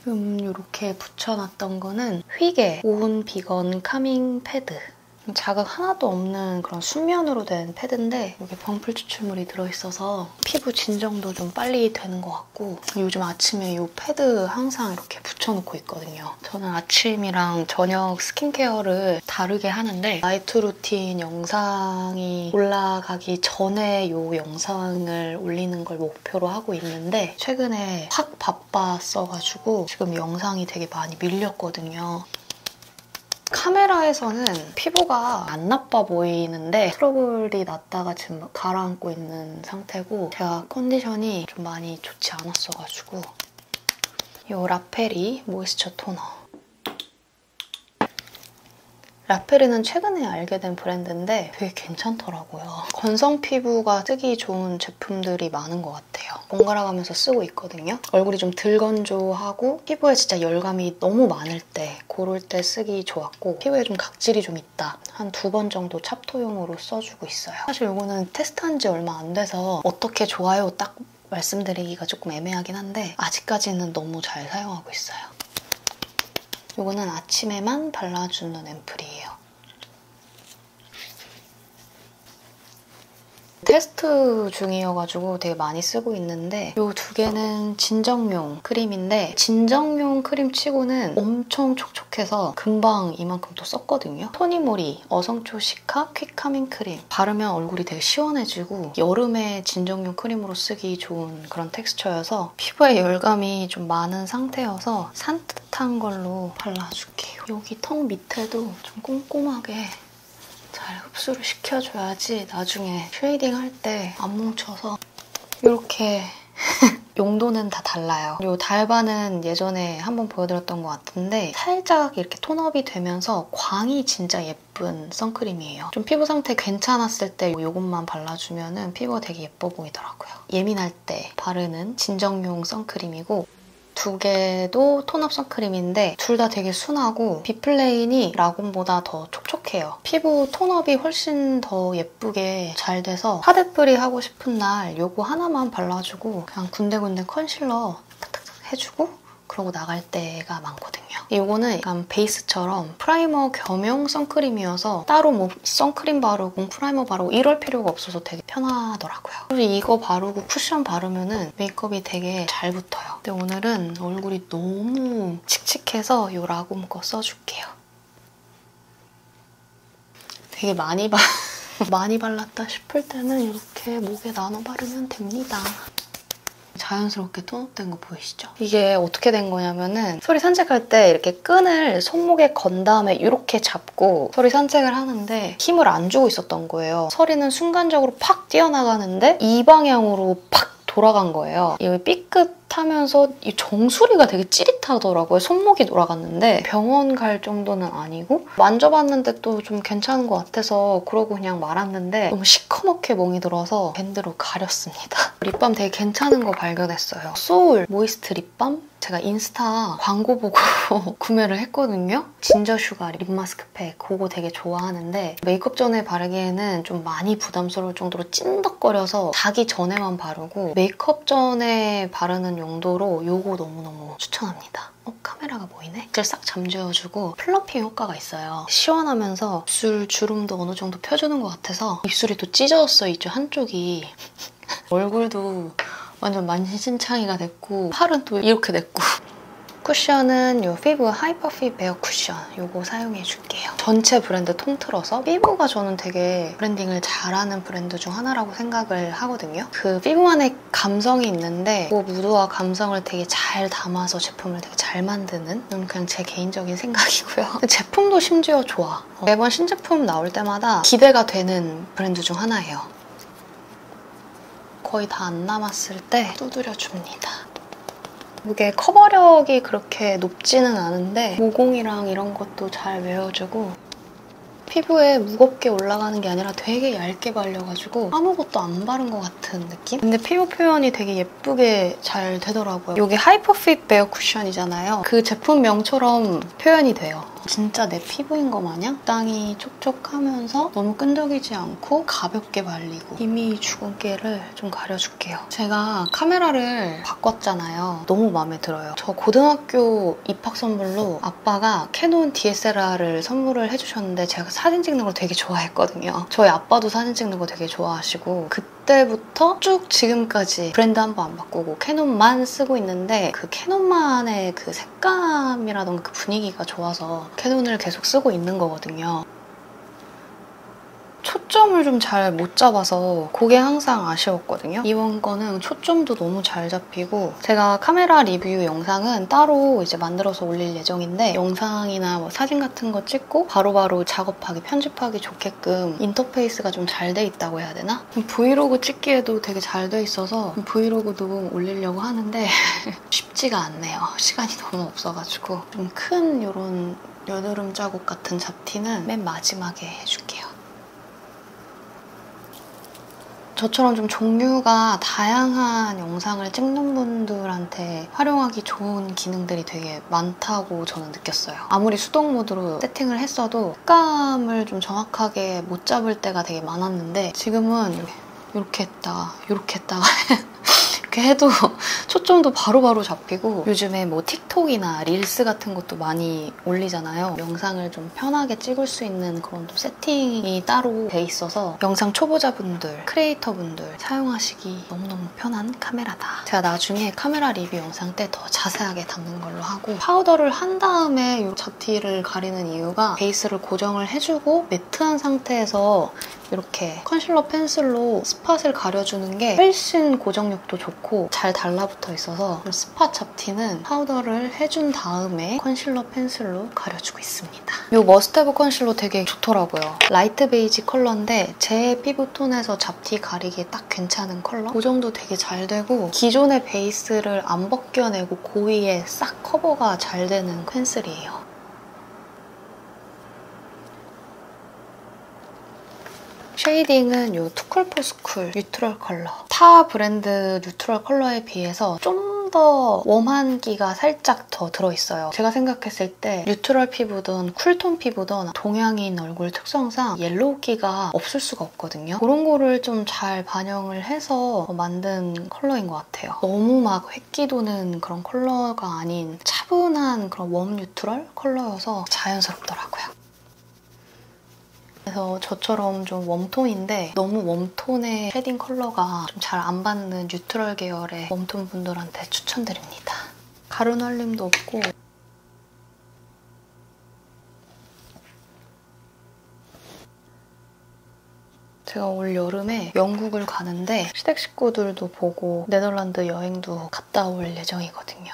지금 이렇게 붙여놨던 거는 휘게 온 비건 카밍 패드. 자극 하나도 없는 그런 순면으로 된 패드인데 여기 범풀 추출물이 들어있어서 피부 진정도 좀 빨리 되는 것 같고 요즘 아침에 이 패드 항상 이렇게 붙여놓고 있거든요. 저는 아침이랑 저녁 스킨케어를 다르게 하는데 나이트 루틴 영상이 올라가기 전에 이 영상을 올리는 걸 목표로 하고 있는데 최근에 확 바빴어가지고 지금 영상이 되게 많이 밀렸거든요. 카메라에서는 피부가 안 나빠 보이는데 트러블이 났다가 지금 가라앉고 있는 상태고 제가 컨디션이 좀 많이 좋지 않았어가지고 이 라페리 모이스처 토너. 라페리는 최근에 알게 된 브랜드인데 되게 괜찮더라고요. 건성 피부가 쓰기 좋은 제품들이 많은 것 같아요. 번갈아 가면서 쓰고 있거든요. 얼굴이 좀 덜 건조하고 피부에 진짜 열감이 너무 많을 때 그럴 때 쓰기 좋았고 피부에 좀 각질이 좀 있다. 한 2번 정도 찹토용으로 써주고 있어요. 사실 이거는 테스트한 지 얼마 안 돼서 어떻게 좋아요 딱 말씀드리기가 조금 애매하긴 한데 아직까지는 너무 잘 사용하고 있어요. 이거는 아침에만 발라주는 앰플이에요. 테스트 중이어가지고 되게 많이 쓰고 있는데 이 2개는 진정용 크림인데 진정용 크림 치고는 엄청 촉촉해서 금방 이만큼 또 썼거든요. 토니모리 어성초 시카 퀵카밍 크림. 바르면 얼굴이 되게 시원해지고 여름에 진정용 크림으로 쓰기 좋은 그런 텍스처여서 피부에 열감이 좀 많은 상태여서 산뜻한 걸로 발라줄게요. 여기 턱 밑에도 좀 꼼꼼하게 잘 흡수를 시켜줘야지 나중에 쉐이딩 할 때 안 뭉쳐서 이렇게 용도는 다 달라요. 이 달바는 예전에 한번 보여드렸던 것 같은데 살짝 이렇게 톤업이 되면서 광이 진짜 예쁜 선크림이에요. 좀 피부 상태 괜찮았을 때 이것만 발라주면 피부가 되게 예뻐 보이더라고요. 예민할 때 바르는 진정용 선크림이고 2개도 톤업 선크림인데 둘 다 되게 순하고 비플레인이 라곤보다 더 촉촉해요. 피부 톤업이 훨씬 더 예쁘게 잘 돼서 파데프리 하고 싶은 날 이거 하나만 발라주고 그냥 군데군데 컨실러 탁탁탁 해주고 그러고 나갈 때가 많거든요. 이거는 약간 베이스처럼 프라이머 겸용 선크림이어서 따로 뭐 선크림 바르고 프라이머 바르고 이럴 필요가 없어서 되게 편하더라고요. 그리고 이거 바르고 쿠션 바르면 메이크업이 되게 잘 붙어요. 근데 오늘은 얼굴이 너무 칙칙해서 이 라곰 거 써줄게요. 되게 많이 발랐다 싶을 때는 이렇게 목에 나눠 바르면 됩니다. 자연스럽게 톤업된 거 보이시죠? 이게 어떻게 된 거냐면은 소리 산책할 때 이렇게 끈을 손목에 건 다음에 이렇게 잡고 소리 산책을 하는데 힘을 안 주고 있었던 거예요. 소리는 순간적으로 팍 뛰어나가는데 이 방향으로 팍 돌아간 거예요. 이 삐끗하면서 이 정수리가 되게 찌릿하더라고요. 손목이 돌아갔는데 병원 갈 정도는 아니고 만져봤는데 또 좀 괜찮은 것 같아서 그러고 그냥 말았는데 너무 시커멓게 멍이 들어서 밴드로 가렸습니다. 립밤 되게 괜찮은 거 발견했어요. 소울 모이스트 립밤? 제가 인스타 광고 보고 구매를 했거든요. 진저 슈가 립 마스크팩 그거 되게 좋아하는데 메이크업 전에 바르기에는 좀 많이 부담스러울 정도로 찐덕거려서 자기 전에만 바르고 메이크업 전에 바르는 용도로 이거 너무너무 추천합니다. 카메라가 보이네? 입술 싹 잠재워주고 플럼핑 효과가 있어요. 시원하면서 입술 주름도 어느 정도 펴주는 것 같아서 입술이 또 찢어졌어요. 이쪽 한쪽이. 얼굴도 완전 만신창이가 됐고 팔은 또 이렇게 됐고 쿠션은 이 피부 하이퍼핏 베어 쿠션 이거 사용해줄게요. 전체 브랜드 통틀어서 피부가 저는 되게 브랜딩을 잘하는 브랜드 중 하나라고 생각을 하거든요. 그 피부만의 감성이 있는데 그 무드와 감성을 되게 잘 담아서 제품을 되게 잘 만드는 그냥 제 개인적인 생각이고요. 제품도 심지어 좋아. 매번 신제품 나올 때마다 기대가 되는 브랜드 중 하나예요. 거의 다 안 남았을 때 두드려줍니다. 이게 커버력이 그렇게 높지는 않은데 모공이랑 이런 것도 잘 메워주고 피부에 무겁게 올라가는 게 아니라 되게 얇게 발려가지고 아무것도 안 바른 것 같은 느낌? 근데 피부 표현이 되게 예쁘게 잘 되더라고요. 이게 하이퍼핏 베어 쿠션이잖아요. 그 제품명처럼 표현이 돼요. 진짜 내 피부인 거 마냥 적당히 촉촉하면서 너무 끈적이지 않고 가볍게 발리고 이미 주근깨를 좀 가려줄게요. 제가 카메라를 바꿨잖아요. 너무 마음에 들어요. 저 고등학교 입학 선물로 아빠가 캐논 DSLR을 선물을 해주셨는데 제가 사진 찍는 걸 되게 좋아했거든요. 저희 아빠도 사진 찍는 거 되게 좋아하시고 그때부터 쭉 지금까지 브랜드 한 번 안 바꾸고 캐논만 쓰고 있는데 그 캐논만의 그 색감이라던가 그 분위기가 좋아서 캐논을 계속 쓰고 있는 거거든요. 초점을 좀 잘 못 잡아서 그게 항상 아쉬웠거든요. 이번 거는 초점도 너무 잘 잡히고 제가 카메라 리뷰 영상은 따로 이제 만들어서 올릴 예정인데 영상이나 뭐 사진 같은 거 찍고 바로바로 작업하기, 편집하기 좋게끔 인터페이스가 좀 잘 돼 있다고 해야 되나? 브이로그 찍기에도 되게 잘 돼 있어서 브이로그도 올리려고 하는데 쉽지가 않네요. 시간이 너무 없어가지고 좀 큰 이런 여드름 자국 같은 잡티는 맨 마지막에 해줄게요. 저처럼 좀 종류가 다양한 영상을 찍는 분들한테 활용하기 좋은 기능들이 되게 많다고 저는 느꼈어요. 아무리 수동 모드로 세팅을 했어도 색감을 좀 정확하게 못 잡을 때가 되게 많았는데 지금은 이렇게 했다가 이렇게 했다가 이렇게 해도 초점도 바로바로 잡히고 요즘에 뭐 틱톡이나 릴스 같은 것도 많이 올리잖아요. 영상을 좀 편하게 찍을 수 있는 그런 또 세팅이 따로 돼 있어서 영상 초보자분들, 크리에이터분들 사용하시기 너무너무 편한 카메라다. 제가 나중에 카메라 리뷰 영상 때 더 자세하게 담는 걸로 하고 파우더를 한 다음에 이 잡티를 가리는 이유가 베이스를 고정을 해주고 매트한 상태에서 이렇게 컨실러 펜슬로 스팟을 가려주는 게 훨씬 고정력도 좋고 잘 달라붙어 있어서 스팟 잡티는 파우더를 해준 다음에 컨실러 펜슬로 가려주고 있습니다. 이 머스테브 컨실러 되게 좋더라고요. 라이트 베이지 컬러인데 제 피부톤에서 잡티 가리기에 딱 괜찮은 컬러? 고정도 되게 잘 되고 기존의 베이스를 안 벗겨내고 그 위에 싹 커버가 잘 되는 펜슬이에요. 쉐이딩은 이 투쿨포스쿨 뉴트럴 컬러. 타 브랜드 뉴트럴 컬러에 비해서 좀 더 웜한기가 살짝 더 들어있어요. 제가 생각했을 때 뉴트럴 피부든 쿨톤 피부든 동양인 얼굴 특성상 옐로우기가 없을 수가 없거든요. 그런 거를 좀 잘 반영을 해서 만든 컬러인 것 같아요. 너무 막 획기 도는 그런 컬러가 아닌 차분한 그런 웜 뉴트럴 컬러여서 자연스럽더라고요. 그래서 저처럼 좀 웜톤인데 너무 웜톤의 쉐딩 컬러가 좀 잘 안 받는 뉴트럴 계열의 웜톤 분들한테 추천드립니다. 가루 날림도 없고 제가 올 여름에 영국을 가는데 시댁 식구들도 보고 네덜란드 여행도 갔다 올 예정이거든요.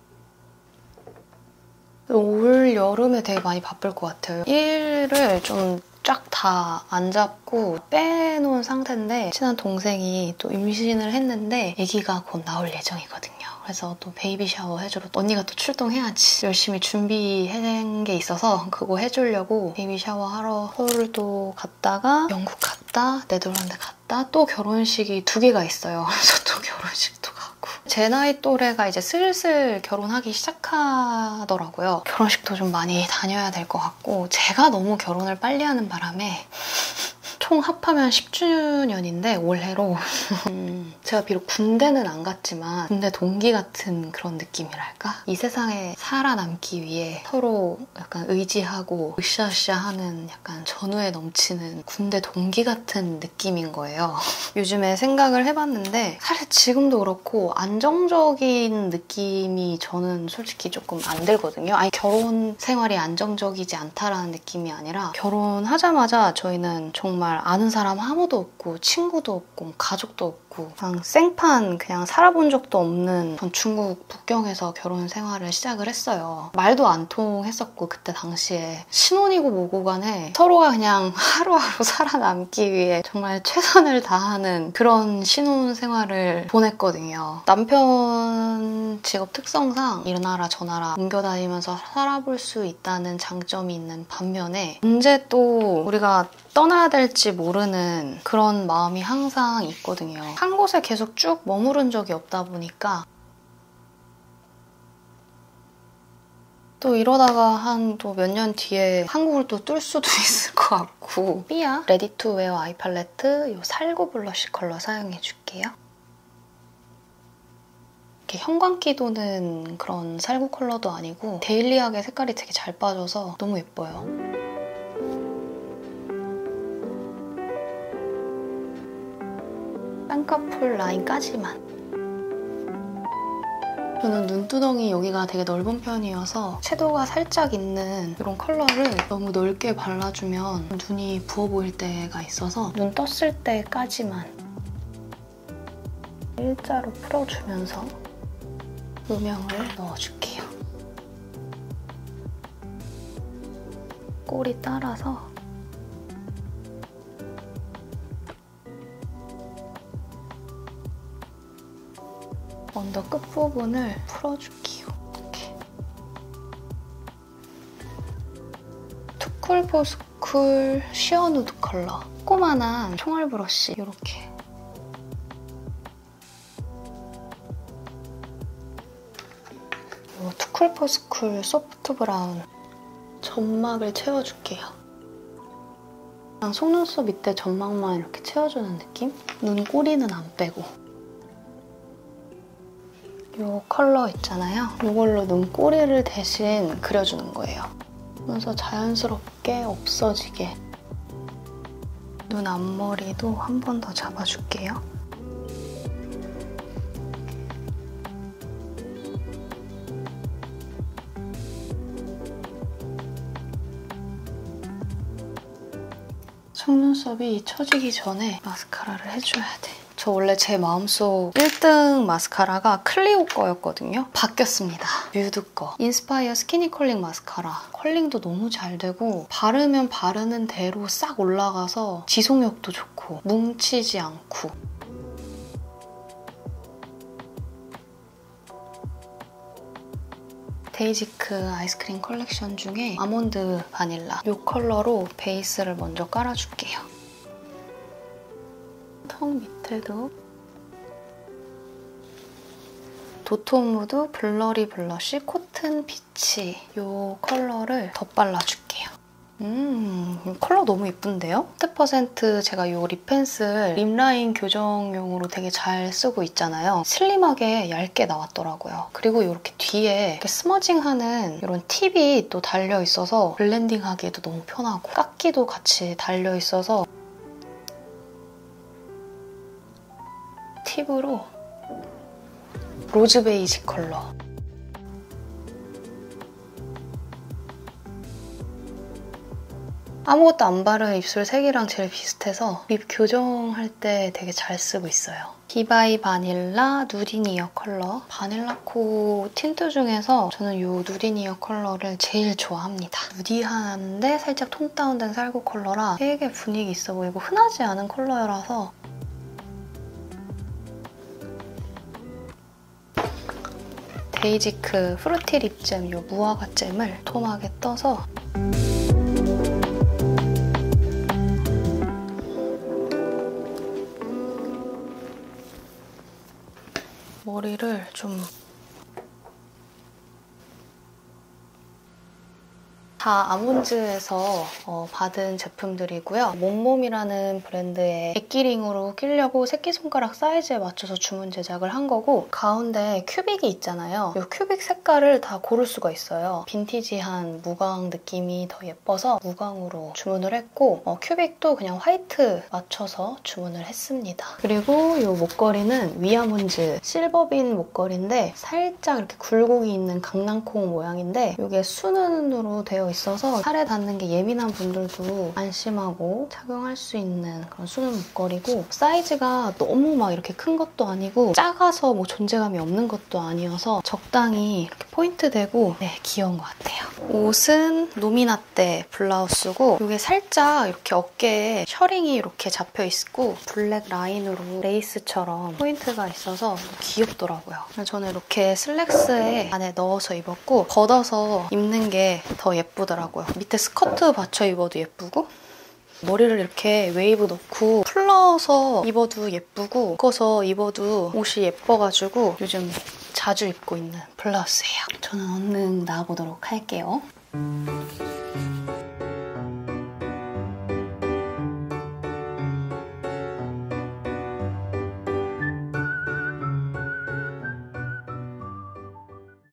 올 여름에 되게 많이 바쁠 것 같아요. 일을 좀 쫙 다 안 잡고 빼놓은 상태인데 친한 동생이 또 임신을 했는데 아기가 곧 나올 예정이거든요. 그래서 또 베이비 샤워 해주러 언니가 또 출동해야지. 열심히 준비해낸 게 있어서 그거 해주려고 베이비 샤워하러 서울도 갔다가 영국 갔다 네덜란드 갔다 또 결혼식이 2개가 있어요. 그래서 또 결혼식도 가고 제 나이 또래가 이제 슬슬 결혼하기 시작하더라고요. 결혼식도 좀 많이 다녀야 될 것 같고 제가 너무 결혼을 빨리 하는 바람에 총 합하면 10주년인데 올해로 제가 비록 군대는 안 갔지만 군대 동기 같은 그런 느낌이랄까? 이 세상에 살아남기 위해 서로 약간 의지하고 으쌰으쌰하는 약간 전우에 넘치는 군대 동기 같은 느낌인 거예요. 요즘에 생각을 해봤는데 사실 지금도 그렇고 안정적인 느낌이 저는 솔직히 조금 안 들거든요. 아니 결혼 생활이 안정적이지 않다라는 느낌이 아니라 결혼하자마자 저희는 정말 아는 사람 아무도 없고 친구도 없고 가족도 없고 그냥 생판 그냥 살아본 적도 없는 전 중국 북경에서 결혼 생활을 시작을 했어요. 말도 안 통했었고 그때 당시에 신혼이고 뭐고 간에 서로가 그냥 하루하루 살아남기 위해 정말 최선을 다하는 그런 신혼 생활을 보냈거든요. 남편 직업 특성상 이 나라 저 나라 옮겨다니면서 살아볼 수 있다는 장점이 있는 반면에 언제 또 우리가 떠나야 될지 모르는 그런 마음이 항상 있거든요. 한 곳에 계속 쭉 머무른 적이 없다 보니까 또 이러다가 한 또 몇 년 뒤에 한국을 또 뜰 수도 있을 것 같고 삐아 레디 투 웨어 아이 팔레트 이 살구 블러쉬 컬러 사용해줄게요. 이렇게 형광기 도는 그런 살구 컬러도 아니고 데일리하게 색깔이 되게 잘 빠져서 너무 예뻐요. 쌍꺼풀 라인까지만. 저는 눈두덩이 여기가 되게 넓은 편이어서 섀도우가 살짝 있는 이런 컬러를 너무 넓게 발라주면 눈이 부어 보일 때가 있어서 눈 떴을 때까지만 일자로 풀어주면서 음영을 넣어줄게요. 꼬리 따라서 언더 끝부분을 풀어줄게요. 이렇게. 투쿨포스쿨 쉬어 누드 컬러. 조그만한 총알 브러쉬 이렇게. 투쿨포스쿨 소프트 브라운. 점막을 채워줄게요. 그냥 속눈썹 밑에 점막만 이렇게 채워주는 느낌? 눈 꼬리는 안 빼고. 이 컬러 있잖아요. 이걸로 눈꼬리를 대신 그려주는 거예요. 그래서 자연스럽게 없어지게. 눈 앞머리도 한 번 더 잡아줄게요. 속눈썹이 처지기 전에 마스카라를 해줘야 돼. 저 원래 제 마음속 1등 마스카라가 클리오 거였거든요. 바뀌었습니다. 뮤드 거. 인스파이어 스키니 컬링 마스카라. 컬링도 너무 잘 되고 바르면 바르는 대로 싹 올라가서 지속력도 좋고 뭉치지 않고. 데이지크 아이스크림 컬렉션 중에 아몬드 바닐라 이 컬러로 베이스를 먼저 깔아줄게요. 턱 밑에도 도톰무드 블러리 블러쉬 코튼 피치 이 컬러를 덧발라줄게요. 이 컬러 너무 예쁜데요? 10% 제가 이 립 펜슬 립라인 교정용으로 되게 잘 쓰고 있잖아요. 슬림하게 얇게 나왔더라고요. 그리고 이렇게 뒤에 이렇게 스머징하는 이런 팁이 또 달려있어서 블렌딩하기에도 너무 편하고 깎기도 같이 달려있어서 팁으로 로즈 베이지 컬러. 아무것도 안 바른 입술 색이랑 제일 비슷해서 립 교정할 때 되게 잘 쓰고 있어요. 디바이 바닐라 누디니어 컬러. 바닐라코 틴트 중에서 저는 이 누디니어 컬러를 제일 좋아합니다. 누디한데 살짝 톤 다운된 살구 컬러라 되게 분위기 있어 보이고 흔하지 않은 컬러라서 데이지크 프루티 립잼 이 무화과 잼을 톰하게 떠서 머리를 좀 다 아몬즈에서 받은 제품들이고요. 몸몸이라는 브랜드의 액기링으로 끼려고 새끼손가락 사이즈에 맞춰서 주문 제작을 한 거고 가운데 큐빅이 있잖아요. 이 큐빅 색깔을 다 고를 수가 있어요. 빈티지한 무광 느낌이 더 예뻐서 무광으로 주문을 했고 큐빅도 그냥 화이트 맞춰서 주문을 했습니다. 그리고 이 목걸이는 위아몬즈 실버빈 목걸이인데 살짝 이렇게 굴곡이 있는 강낭콩 모양인데 이게 수는으로 되어 있어서 살에 닿는 게 예민한 분들도 안심하고 착용할 수 있는 그런 수는 목걸이고 사이즈가 너무 막 이렇게 큰 것도 아니고 작아서 뭐 존재감이 없는 것도 아니어서 적당히 이렇게 포인트 되고 네, 귀여운 것 같아요. 옷은 노미나떼 블라우스고 이게 살짝 이렇게 어깨에 셔링이 이렇게 잡혀 있고 블랙 라인으로 레이스처럼 포인트가 있어서 귀엽더라고요. 저는 이렇게 슬랙스에 안에 넣어서 입었고 걷어서 입는 게 더 예쁘더라고요. 밑에 스커트 받쳐 입어도 예쁘고 머리를 이렇게 웨이브 넣고 풀러서 입어도 예쁘고 묶어서 입어도 옷이 예뻐가지고 요즘 자주 입고 있는 블라우스예요. 저는 얼른 나와보도록 할게요.